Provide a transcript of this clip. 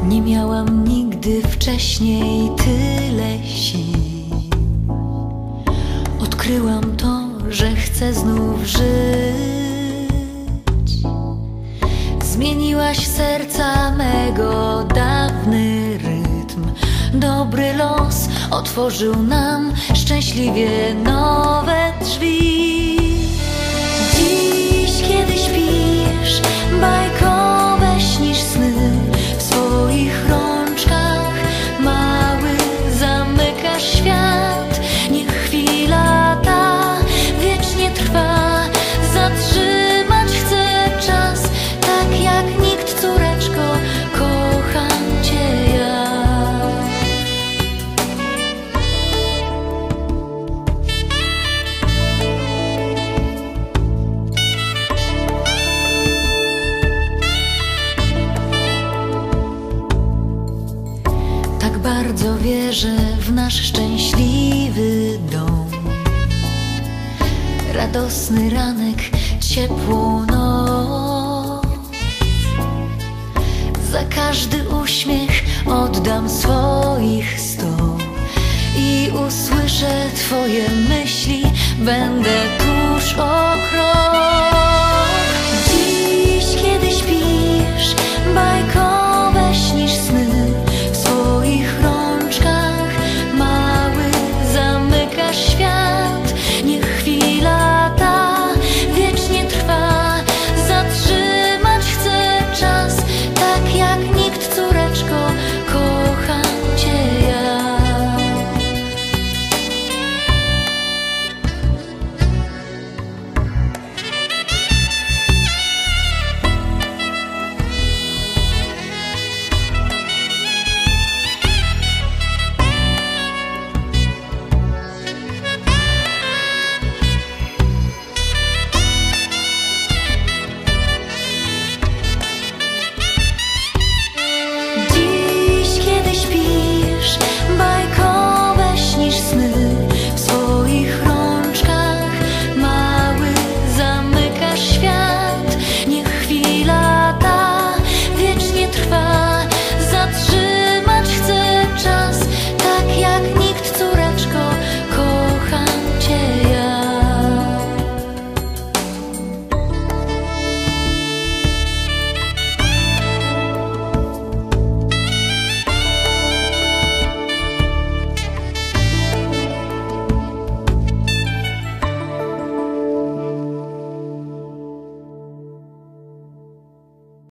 Nie miałam nigdy wcześniej tyle sił. Odkryłam to, że chcę znów żyć. Zmieniłaś serca mego dawny rytm. Dobry los otworzył nam szczęśliwie nowe drzwi. Dziś, kiedy śpisz, bajkowe śnisz sny. W swoich rączkach mały zamykasz świat. Niech chwila ta wiecznie trwa. Zatrzymać chcę czas, tak jak nikt, córeczko, kocham cię ja. Tak bardzo wierzę w nasz szczęśliwy dom. Radosny ranek, ciepłą noc. Za każdy uśmiech oddam swoich 100 i usłyszę twoje myśli, będę tuż o krok.